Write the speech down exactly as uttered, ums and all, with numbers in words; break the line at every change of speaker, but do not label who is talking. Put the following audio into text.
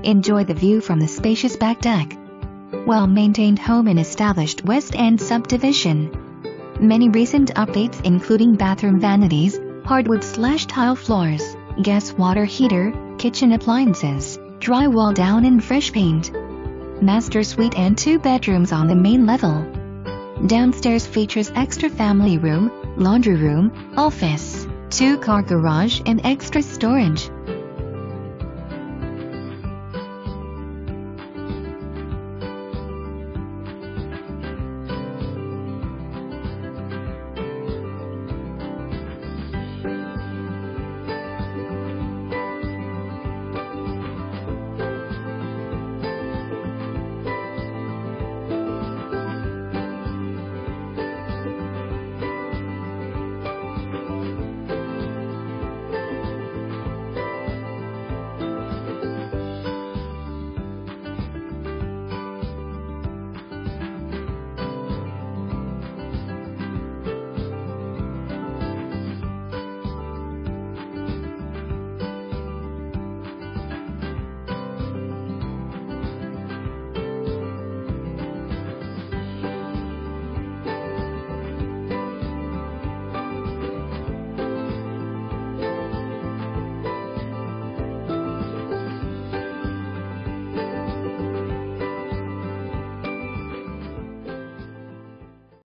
Enjoy the view from the spacious back deck. Well-maintained home in established West End subdivision. Many recent updates including bathroom vanities, hardwood slash tile floors, gas water heater, kitchen appliances, drywall down and fresh paint. Master suite and two bedrooms on the main level. Downstairs features extra family room, laundry room, office, two-car garage and extra storage.